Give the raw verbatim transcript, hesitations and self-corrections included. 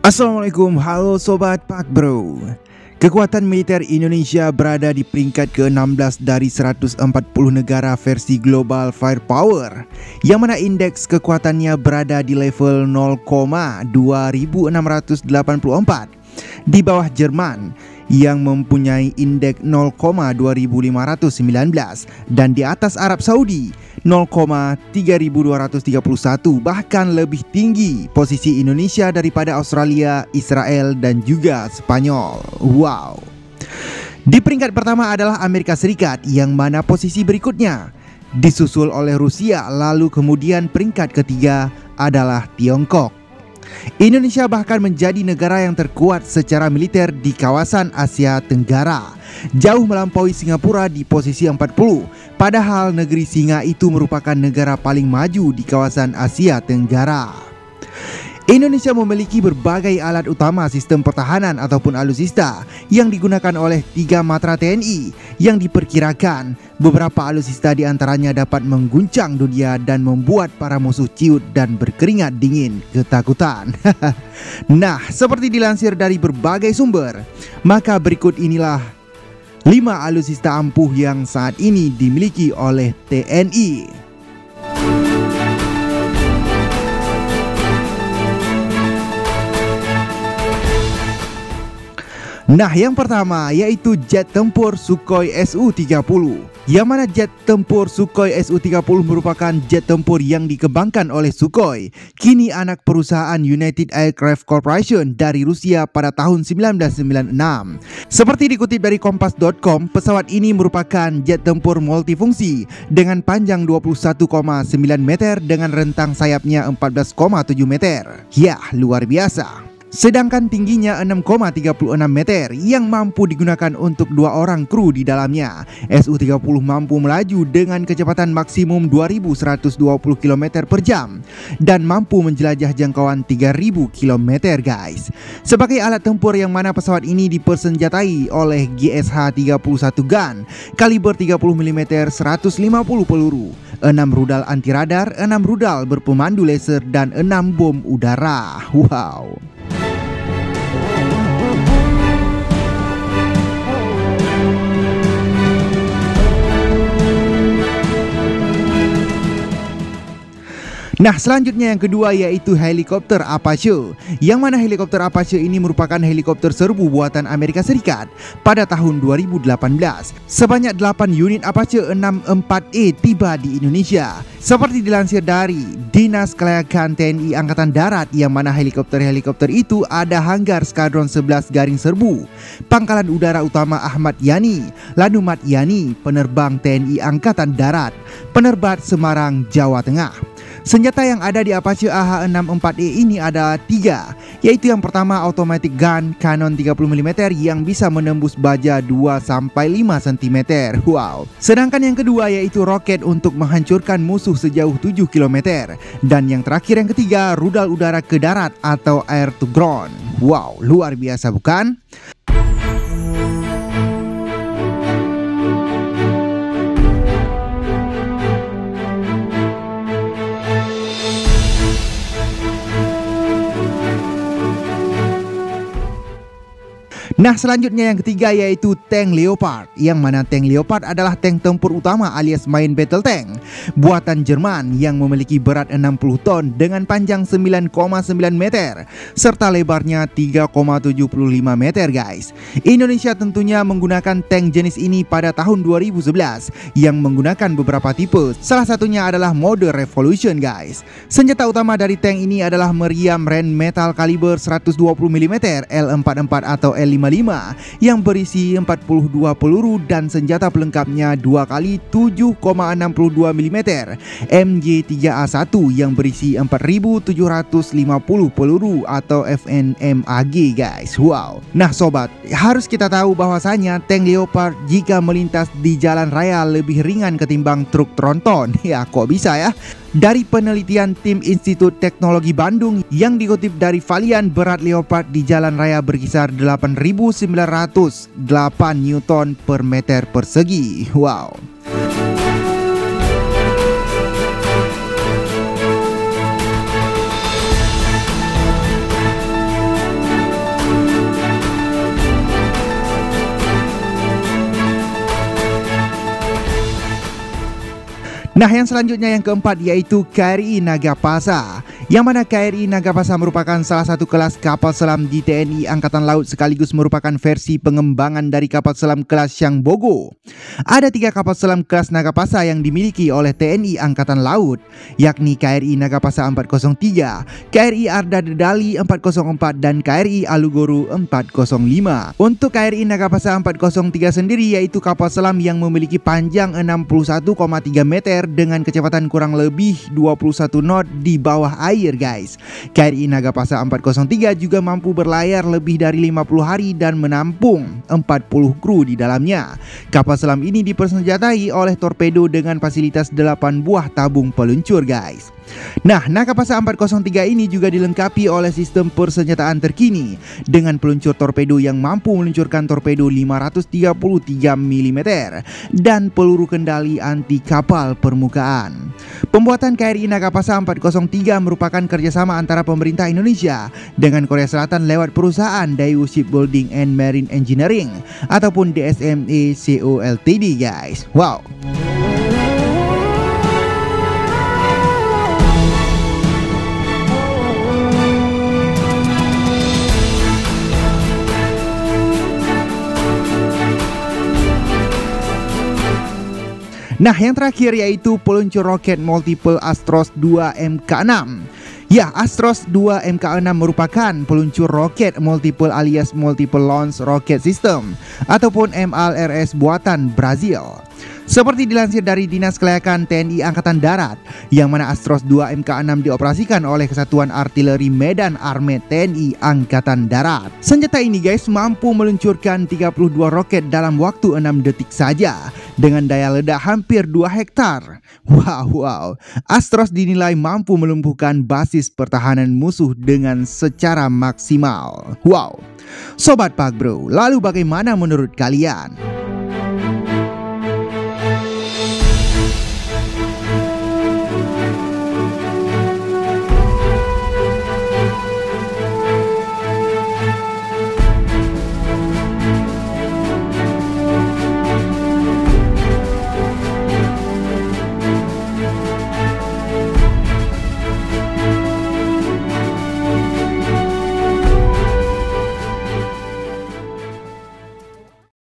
Assalamualaikum, halo Sobat Pak Bro. Kekuatan militer Indonesia berada di peringkat ke enam belas dari seratus empat puluh negara versi Global Firepower, yang mana indeks kekuatannya berada di level nol koma dua ribu enam ratus delapan puluh empat, di bawah Jerman yang mempunyai indeks nol koma dua ribu lima ratus sembilan belas dan di atas Arab Saudi nol koma tiga ribu dua ratus tiga puluh satu. Bahkan lebih tinggi posisi Indonesia daripada Australia, Israel dan juga Spanyol. Wow. Di peringkat pertama adalah Amerika Serikat, yang mana posisi berikutnya disusul oleh Rusia, lalu kemudian peringkat ketiga adalah Tiongkok. Indonesia bahkan menjadi negara yang terkuat secara militer di kawasan Asia Tenggara, jauh melampaui Singapura di posisi empat puluh. Padahal negeri singa itu merupakan negara paling maju di kawasan Asia Tenggara. Indonesia memiliki berbagai alat utama sistem pertahanan ataupun alutsista yang digunakan oleh tiga matra T N I, yang diperkirakan beberapa alutsista diantaranya dapat mengguncang dunia dan membuat para musuh ciut dan berkeringat dingin ketakutan. Nah, seperti dilansir dari berbagai sumber, maka berikut inilah lima alutsista ampuh yang saat ini dimiliki oleh T N I. Nah, yang pertama yaitu jet tempur Sukhoi S U tiga puluh. Yang mana jet tempur Sukhoi S U tiga puluh merupakan jet tempur yang dikembangkan oleh Sukhoi, kini anak perusahaan United Aircraft Corporation dari Rusia pada tahun seribu sembilan ratus sembilan puluh enam. Seperti dikutip dari kompas titik com, pesawat ini merupakan jet tempur multifungsi dengan panjang dua puluh satu koma sembilan meter dengan rentang sayapnya empat belas koma tujuh meter. Yah, luar biasa. Sedangkan tingginya enam koma tiga enam meter yang mampu digunakan untuk dua orang kru di dalamnya. S U tiga puluh mampu melaju dengan kecepatan maksimum dua ribu seratus dua puluh kilometer per jam dan mampu menjelajah jangkauan tiga ribu kilometer guys. Sebagai alat tempur yang mana pesawat ini dipersenjatai oleh G S H tiga puluh satu gun kaliber tiga puluh milimeter seratus lima puluh peluru, enam rudal anti radar, enam rudal berpemandu laser dan enam bom udara. Wow. Nah, selanjutnya yang kedua yaitu helikopter Apache, yang mana helikopter Apache ini merupakan helikopter serbu buatan Amerika Serikat pada tahun dua ribu delapan belas. Sebanyak delapan unit Apache enam puluh empat E tiba di Indonesia. Seperti dilansir dari Dinas Kelayakan T N I Angkatan Darat, yang mana helikopter-helikopter itu ada Hanggar Skadron sebelas Garing Serbu, Pangkalan Udara Utama Ahmad Yani, Lanumat Yani, penerbang T N I Angkatan Darat, penerbat Semarang, Jawa Tengah. Senjata yang ada di Apache A H enam puluh empat E ini ada tiga, yaitu yang pertama automatic gun Canon tiga puluh milimeter yang bisa menembus baja dua sampai lima sentimeter. Wow. Sedangkan yang kedua yaitu roket untuk menghancurkan musuh sejauh tujuh kilometer. Dan yang terakhir yang ketiga, rudal udara ke darat atau air to ground. Wow, luar biasa bukan? Nah, selanjutnya yang ketiga yaitu tank Leopard, yang mana tank Leopard adalah tank tempur utama alias main battle tank buatan Jerman yang memiliki berat enam puluh ton dengan panjang sembilan koma sembilan meter serta lebarnya tiga koma tujuh lima meter guys. Indonesia tentunya menggunakan tank jenis ini pada tahun dua ribu sebelas yang menggunakan beberapa tipe. Salah satunya adalah mode Revolution guys. Senjata utama dari tank ini adalah meriam Rheinmetall kaliber seratus dua puluh milimeter L empat puluh empat atau L lima puluh lima yang berisi empat puluh dua peluru dan senjata pelengkapnya dua kali tujuh koma enam dua milimeter M G tiga A satu yang berisi empat ribu tujuh ratus lima puluh peluru atau F N M A G guys. Wow. Nah sobat, harus kita tahu bahwasanya tank Leopard jika melintas di jalan raya lebih ringan ketimbang truk tronton. Ya kok bisa ya? Dari penelitian tim Institut Teknologi Bandung yang dikutip dari Valian, berat Leopard di jalan raya berkisar delapan ribu sembilan ratus delapan Newton per meter persegi. Wow. Nah, yang selanjutnya yang keempat yaitu K R I Nagapasa, yang mana K R I Nagapasa merupakan salah satu kelas kapal selam di T N I Angkatan Laut sekaligus merupakan versi pengembangan dari kapal selam kelas Syang Bogo. Ada tiga kapal selam kelas Nagapasa yang dimiliki oleh T N I Angkatan Laut, yakni K R I Nagapasa empat nol tiga, K R I Arda Dedali empat nol empat, dan K R I Alugoro empat nol lima. Untuk K R I Nagapasa empat nol tiga sendiri yaitu kapal selam yang memiliki panjang enam puluh satu koma tiga meter dengan kecepatan kurang lebih dua puluh satu knot di bawah air, guys. K R I Nagapasa empat nol tiga juga mampu berlayar lebih dari lima puluh hari dan menampung empat puluh kru di dalamnya. Kapal selam ini dipersenjatai oleh torpedo dengan fasilitas delapan buah tabung peluncur, guys. Nah, Nagapasa empat nol tiga ini juga dilengkapi oleh sistem persenjataan terkini dengan peluncur torpedo yang mampu meluncurkan torpedo lima ratus tiga puluh tiga milimeter dan peluru kendali anti kapal permukaan. Pembuatan K R I Nagapasa empat nol tiga merupakan kerjasama antara pemerintah Indonesia dengan Korea Selatan lewat perusahaan Daewoo Shipbuilding and Marine Engineering ataupun D S M E Co Ltd, guys. Wow. Nah, yang terakhir yaitu peluncur roket multiple Astros dua M K enam. Ya, Astros dua M K enam merupakan peluncur roket multiple alias multiple launch rocket system ataupun M L R S buatan Brazil. Seperti dilansir dari Dinas Kelayakan T N I Angkatan Darat, yang mana Astros dua M K enam dioperasikan oleh Kesatuan Artileri Medan Armet T N I Angkatan Darat. Senjata ini, guys, mampu meluncurkan tiga puluh dua roket dalam waktu enam detik saja dengan daya ledak hampir dua hektar. Wow, wow. Astros dinilai mampu melumpuhkan basis pertahanan musuh dengan secara maksimal. Wow. Sobat Pak Bro, lalu bagaimana menurut kalian?